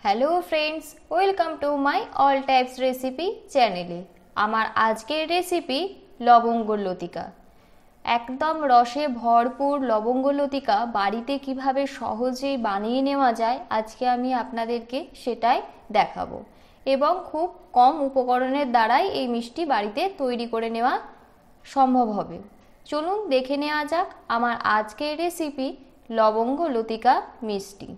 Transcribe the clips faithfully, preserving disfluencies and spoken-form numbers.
Hello friends, welcome to my all types recipe চ্যানেলে। আমার আজকের রেসিপি লবঙ্গ লতিকা। একদম রসে ভরপুর লবঙ্গ লতিকা বাড়িতে কিভাবে সহজেই বানিয়ে নেওয়া যায় আজকে আমি আপনাদেরকে সেটাই দেখাবো, এবং খুব কম উপকরণের দ্বারাই এই মিষ্টি বাড়িতে তৈরি করে নেওয়া সম্ভব হবে। চলুন দেখে নেওয়া যাক আমার আজকের রেসিপি লবঙ্গ লতিকা মিষ্টি।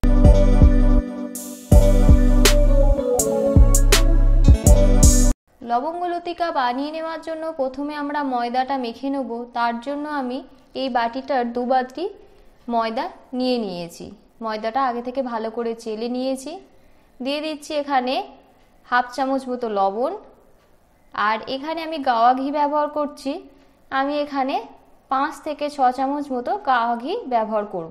লবঙ্গ লতিকা বানিয়ে নেওয়ার জন্য প্রথমে আমরা ময়দাটা মেখে নেব। তার জন্য আমি এই বাটিটার দু বাটি ময়দা নিয়ে নিয়েছি। ময়দাটা আগে থেকে ভালো করে চেলে নিয়েছি। দিয়ে দিচ্ছি এখানে হাফ চামচ মতো লবণ, আর এখানে আমি গাওয়া ঘি ব্যবহার করছি। আমি এখানে পাঁচ থেকে ছ চামচ মতো গাওয়া ঘি ব্যবহার করব।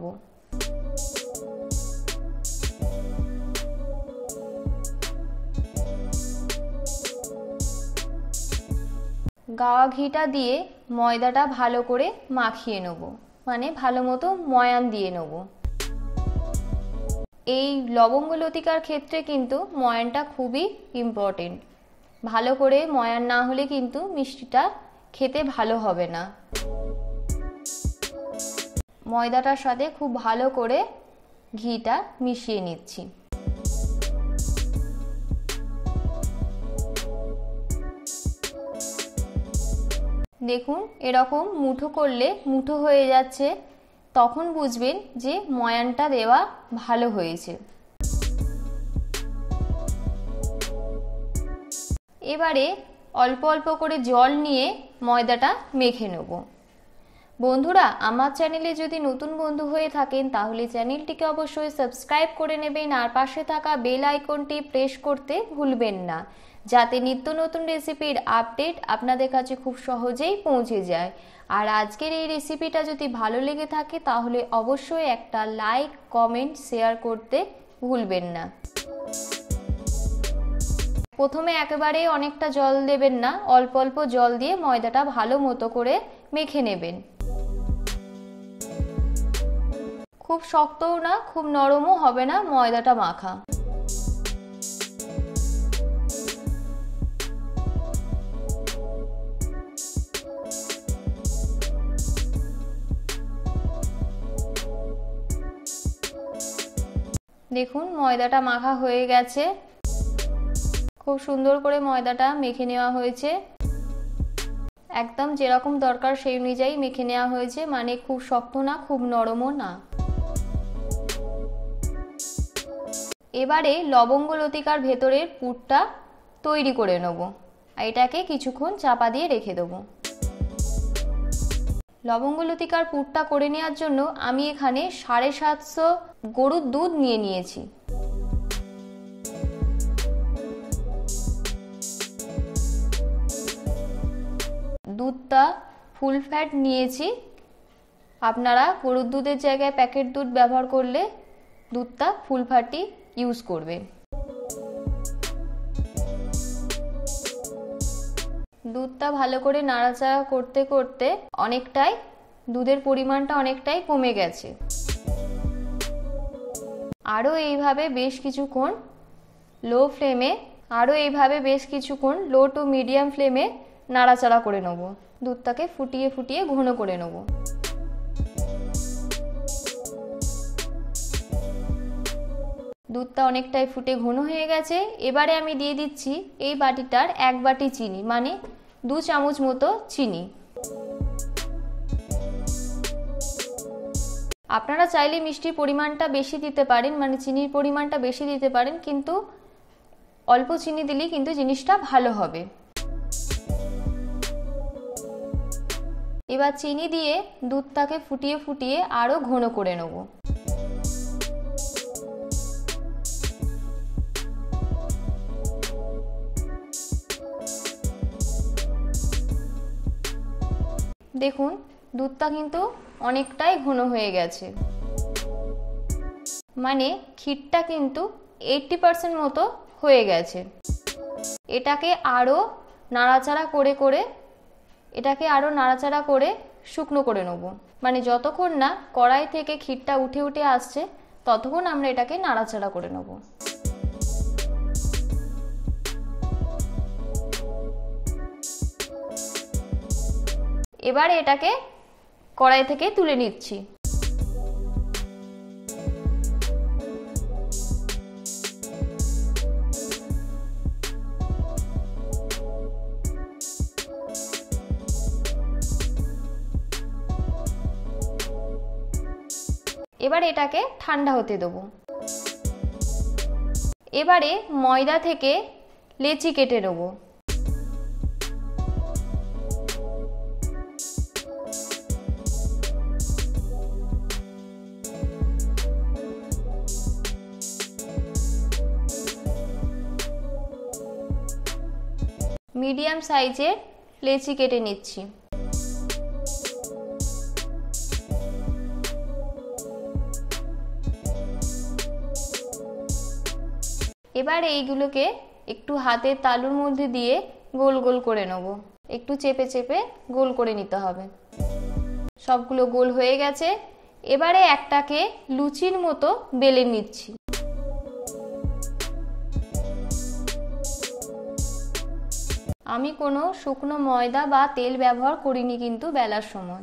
গাওয়া ঘিটা দিয়ে ময়দাটা ভালো করে মাখিয়ে নেব, মানে ভালো মতো ময়ান দিয়ে নেব। এই লবঙ্গ লতিকার ক্ষেত্রে কিন্তু ময়ানটা খুবই ইম্পর্টেন্ট। ভালো করে ময়ান না হলে কিন্তু মিষ্টিটা খেতে ভালো হবে না। ময়দাটার সাথে খুব ভালো করে ঘিটা মিশিয়ে নিচ্ছি। দেখুন, এরকম মুঠো করলে মুঠো হয়ে যাচ্ছে, তখন বুঝবেন যে ময়ানটা দেওয়া ভালো হয়েছে। এবারে অল্প অল্প করে জল নিয়ে ময়দাটা মেখে নেব। বন্ধুরা, আমার চ্যানেলে যদি নতুন বন্ধু হয়ে থাকেন তাহলে চ্যানেলটিকে অবশ্যই সাবস্ক্রাইব করে নেবেন, আর পাশে থাকা বেল আইকনটি প্রেস করতে ভুলবেন না, যাতে নিত্য নতুন রেসিপির আপডেট আপনাদের কাছে খুব সহজেই পৌঁছে যায়। আর আজকের এই রেসিপিটা যদি ভালো লেগে থাকে তাহলে অবশ্যই একটা লাইক, কমেন্ট, শেয়ার করতে ভুলবেন না। প্রথমে একেবারে অনেকটা জল দেবেন না, অল্প অল্প জল দিয়ে ময়দাটা ভালো মতো করে মেখে নেবেন। খুব শক্তও না, খুব নরমও হবে না ময়দাটা মাখা। দেখুন, ময়দাটা মাখা হয়ে গেছে। খুব সুন্দর করে ময়দাটা মেখে নেওয়া হয়েছে। একদম যেরকম দরকার সেই অনুযায়ী মেখে নেওয়া হয়েছে, মানে খুব শক্ত না, খুব নরমও না। এবারে লবঙ্গ লতিকার ভেতরের পুরটা তৈরি করে নেব। এটাকে কিছুক্ষণ চাপা দিয়ে রেখে দেবো। লবঙ্গ লতিকার পুরটা করে নেওয়ার জন্য আমি এখানে সাড়ে সাতশো গরুর দুধ নিয়ে নিয়েছি। দুধটা ফুল ফ্যাট নিয়েছি। আপনারা গরুর দুধের জায়গায় প্যাকেট দুধ ব্যবহার করলে দুধটা ফুল ফ্যাটই ইউজ করবেন। দুধটা ভালো করে নাড়াচাড়া করতে করতে অনেকটাই দুধের পরিমাণটা অনেকটাই কমে গেছে। আরও এইভাবে বেশ কিছুক্ষণ লো ফ্লেমে আরও এইভাবে বেশ কিছুক্ষণ লো টু মিডিয়াম ফ্লেমে নাড়াচাড়া করে নেব। দুধটাকে ফুটিয়ে ফুটিয়ে ঘন করে নেব। দুধটা অনেকটাই ফুটে ঘন হয়ে গেছে। এবারে আমি দিয়ে দিচ্ছি এই বাটিটার এক বাটি চিনি, মানে দু চামচ মতো চিনি। আপনারা চাইলে মিষ্টির পরিমাণটা বেশি দিতে পারেন, মানে চিনির পরিমাণটা বেশি দিতে পারেন, কিন্তু অল্প চিনি দিলেই কিন্তু জিনিসটা ভালো হবে। এবার চিনি দিয়ে দুধটাকে ফুটিয়ে ফুটিয়ে আরো ঘন করে নেব। দেখুন, দুধটা কিন্তু অনেকটাই ঘন হয়ে গেছে, মানে ক্ষীরটা কিন্তু এইট্টি পার্সেন্ট মতো হয়ে গেছে। এটাকে আরও নাড়াচাড়া করে করে এটাকে আরও নাড়াচাড়া করে শুকনো করে নেব। মানে যতক্ষণ না কড়াই থেকে ক্ষীরটা উঠে উঠে আসছে ততক্ষণ আমরা এটাকে নাড়াচাড়া করে নেব। এবার এটাকে কড়াই থেকে তুলে নিচ্ছি। এবার এটাকে ঠান্ডা হতে দেবো। এবারে ময়দা থেকে লেচি কেটে নেব। মিডিয়াম সাইজের লেচি কেটে নিচ্ছি। এবার এইগুলোকে একটু হাতের তালুর মধ্যে দিয়ে গোল গোল করে নেব। একটু চেপে চেপে গোল করে নিতে হবে। সবগুলো গোল হয়ে গেছে। এবারে একটাকে লুচির মতো বেলে নিচ্ছি। আমি কোনো শুকনো ময়দা বা তেল ব্যবহার করিনি কিন্তু বেলার সময়।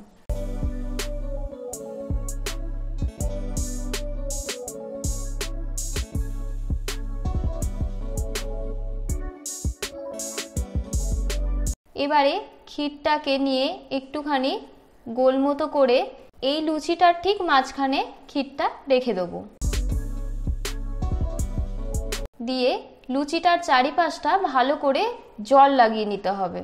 এবারে ক্ষীরটাকে নিয়ে একটুখানি গোল মতো করে এই লুচিটার ঠিক মাঝখানে ক্ষীরটা রেখে দেবো। দিয়ে লুচিটার চারিপাশটা ভালো করে জল লাগিয়ে নিতে হবে।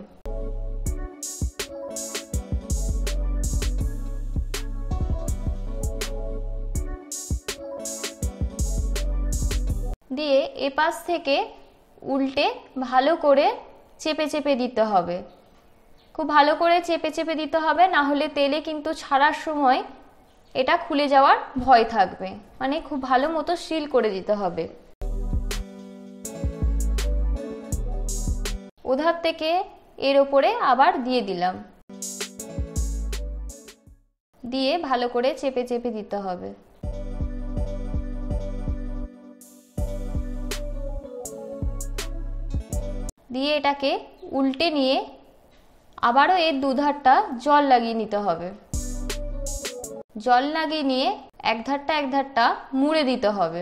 দিয়ে এপাশ থেকে উল্টে ভালো করে চেপে চেপে দিতে হবে। খুব ভালো করে চেপে চেপে দিতে হবে, না হলে তেলে কিন্তু ছাড়ার সময় এটা খুলে যাওয়ার ভয় থাকবে। মানে খুব ভালো মতো সিল করে দিতে হবে। ওধার থেকে এর ওপরে আবার দিয়ে দিলাম। দিয়ে ভালো করে চেপে চেপে দিতে হবে। দিয়ে এটাকে উল্টে নিয়ে আবারও এর দুধারটা জল লাগিয়ে নিতে হবে। জল লাগিয়ে নিয়ে এক ধারটা এক ধারটা মুড়ে দিতে হবে।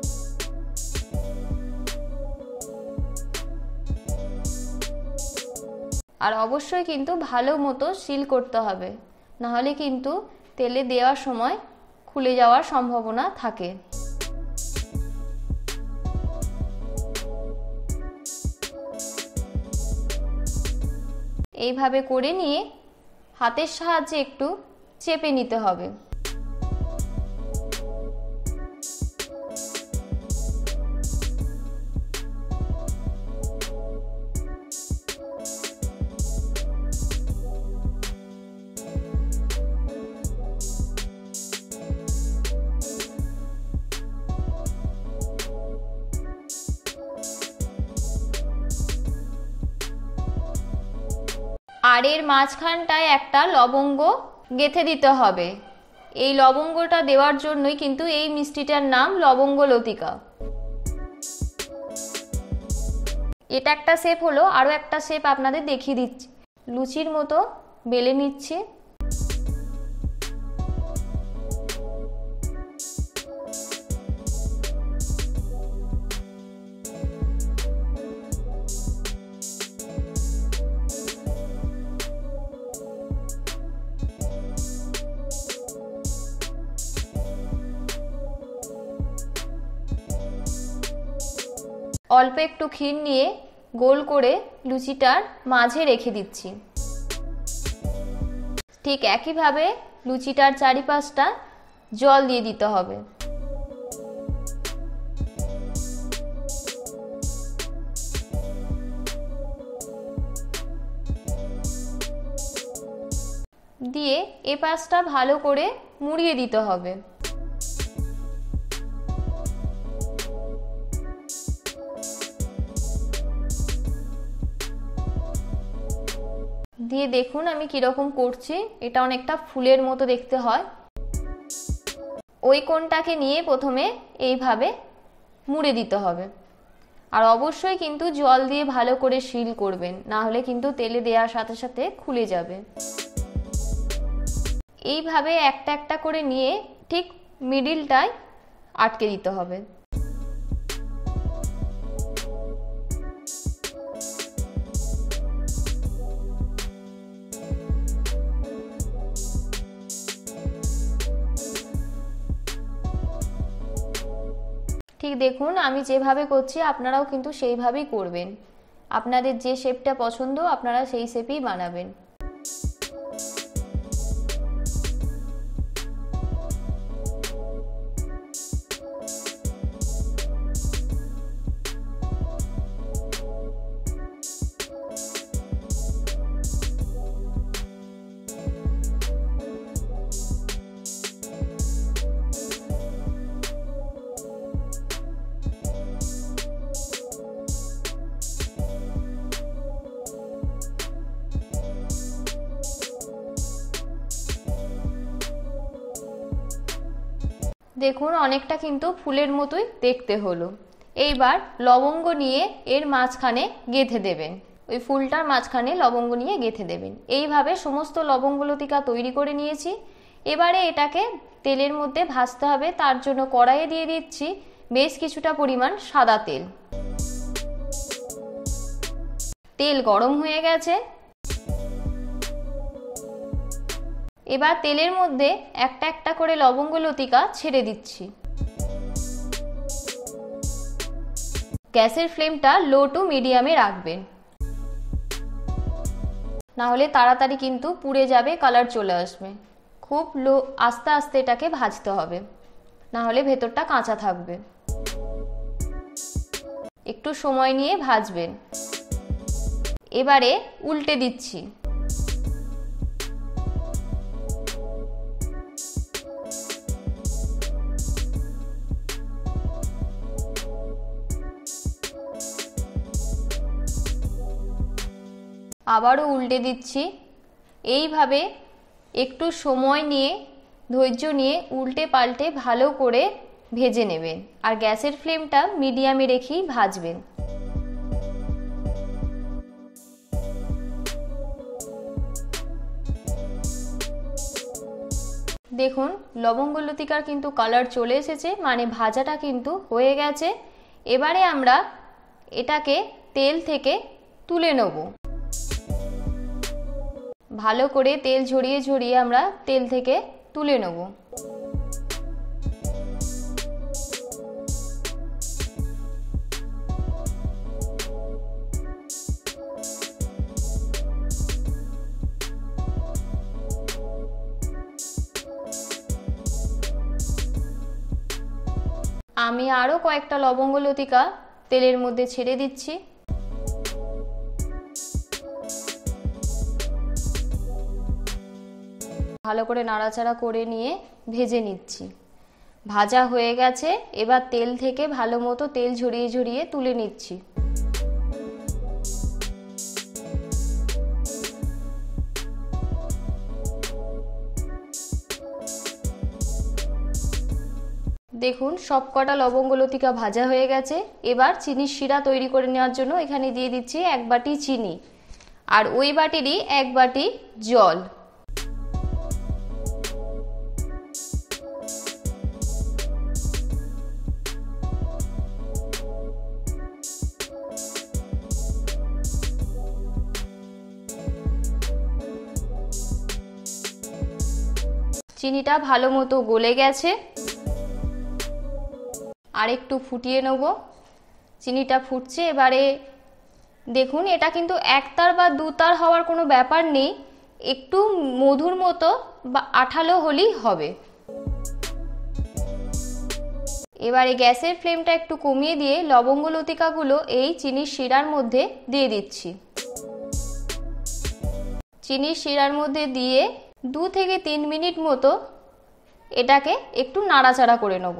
আর অবশ্যই কিন্তু ভালো মতো সিল করতে হবে, নাহলে কিন্তু তেলে দেওয়ার সময় খুলে যাওয়ার সম্ভাবনা থাকে। এইভাবে করে নিয়ে হাতের সাহায্যে একটু চেপে নিতে হবে। আর এর মাঝখানটায় একটা লবঙ্গ গেঁথে দিতে হবে। এই লবঙ্গটা দেওয়ার জন্যই কিন্তু এই মিষ্টিটার নাম লবঙ্গ লতিকা। এটা একটা শেপ হলো, আরও একটা শেপ আপনাদের দেখিয়ে দিচ্ছি। লুচির মতো বেলে নিচ্ছি। অল্প একটু ক্ষীর নিয়ে গোল করে লুচিটার মাঝে রেখে দিচ্ছি। ঠিক একইভাবে লুচিটার চারিপাশটা জল দিয়ে দিতে হবে। দিয়ে এ পাশটা ভালো করে মুড়িয়ে দিতে হবে। দিয়ে দেখুন আমি কিরকম করছি। এটা অনেকটা ফুলের মতো দেখতে হয়। ওই কোণটাকে নিয়ে প্রথমে এইভাবে মুড়ে দিতে হবে। আর অবশ্যই কিন্তু জল দিয়ে ভালো করে সিল করবেন, না হলে কিন্তু তেলে দেওয়ার সাথে সাথে খুলে যাবে। এইভাবে একটা একটা করে নিয়ে ঠিক মিডিলটায় আটকে দিতে হবে। ঠিক দেখুন আমি যেভাবে করছি আপনারাও কিন্তু সেইভাবেই করবেন। আপনাদের যে শেপটা পছন্দ আপনারা সেই শেপেই বানাবেন। দেখুন অনেকটা কিন্তু ফুলের মতোই দেখতে হলো। এইবার লবঙ্গ নিয়ে এর মাঝখানে গেঁথে দেবেন, ওই ফুলটার মাঝখানে লবঙ্গ নিয়ে গেঁথে দেবেন। এইভাবে সমস্ত লবঙ্গ লতিকা তৈরি করে নিয়েছি। এবারে এটাকে তেলের মধ্যে ভাজতে হবে। তার জন্য কড়াইয়ে দিয়ে দিচ্ছি বেশ কিছুটা পরিমাণ সাদা তেল। তেল গরম হয়ে গেছে। এবার তেলের মধ্যে একটা একটা করে লবঙ্গ লতিকা ছেড়ে দিচ্ছি। গ্যাসের ফ্লেমটা লো টু মিডিয়ামে রাখবেন, না হলে তাড়াতাড়ি কিন্তু পুড়ে যাবে, কালার চলে আসবে। খুব লো আস্তে আস্তে এটাকে ভাজতে হবে, না হলে ভেতরটা কাঁচা থাকবে। একটু সময় নিয়ে ভাজবেন। এবারে উল্টে দিচ্ছি। আবারও উল্টে দিচ্ছি। এইভাবে একটু সময় নিয়ে ধৈর্য নিয়ে উল্টে পাল্টে ভালো করে ভেজে নেবেন, আর গ্যাসের ফ্লেমটা মিডিয়ামে রেখেই ভাজবেন। দেখুন লবঙ্গ লতিকার কিন্তু কালার চলে এসেছে, মানে ভাজাটা কিন্তু হয়ে গেছে। এবারে আমরা এটাকে তেল থেকে তুলে নেব। ভালো করে তেল ঝরিয়ে ঝরিয়ে আমরা তেল থেকে তুলে নেব। আমি আরো কয়েকটা লবঙ্গ লতিকা তেলের মধ্যে ছেড়ে দিচ্ছি। ভালো করে নাড়াচাড়া করে নিয়ে ভেজে নিচ্ছি। ভাজা হয়ে গেছে। এবার তেল থেকে ভালো মতো তেল ঝরিয়ে ঝরিয়ে তুলে নিচ্ছি। দেখুন সবকটা লবঙ্গ লতিকা ভাজা হয়ে গেছে। এবার চিনির শিরা তৈরি করে নেওয়ার জন্য এখানে দিয়ে দিচ্ছি এক বাটি চিনি, আর ওই বাটিরই এক বাটি জল। চিনিটা ভালো মতো গলে গেছে। আর একটু ফুটিয়ে নেব। চিনিটা ফুটছে। এবারে দেখুন এটা কিন্তু একতার বা দুতার হওয়ার কোনো ব্যাপার নেই, একটু মধুর মতো বা আঠালো হলেই হবে। এবারে গ্যাসের ফ্লেমটা একটু কমিয়ে দিয়ে লবঙ্গ লতিকাগুলো এই চিনির শিরার মধ্যে দিয়ে দিচ্ছি। চিনির শিরার মধ্যে দিয়ে দু থেকে তিন মিনিট মতো এটাকে একটু নাড়াচাড়া করে নেব।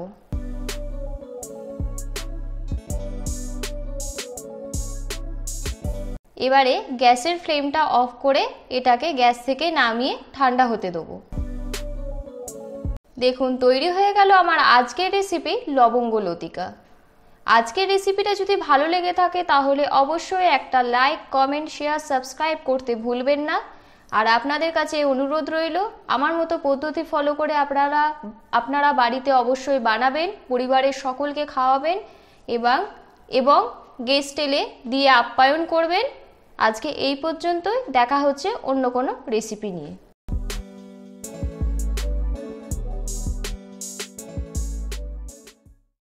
এবারে গ্যাসের ফ্লেমটা অফ করে এটাকে গ্যাস থেকে নামিয়ে ঠান্ডা হতে দেবো। দেখুন তৈরি হয়ে গেল আমার আজকের রেসিপি লবঙ্গ লতিকা। আজকের রেসিপিটা যদি ভালো লেগে থাকে তাহলে অবশ্যই একটা লাইক, কমেন্ট, শেয়ার, সাবস্ক্রাইব করতে ভুলবেন না। আর আপনাদের কাছে অনুরোধ রইল, আমার মতো পদ্ধতি ফলো করে আপনারা আপনারা বাড়িতে অবশ্যই বানাবেন, পরিবারের সকলকে খাওয়াবেন এবং এবং গেস্ট এলে দিয়ে আপ্যায়ন করবেন। আজকে এই পর্যন্তই, দেখা হচ্ছে অন্য কোনো রেসিপি নিয়ে।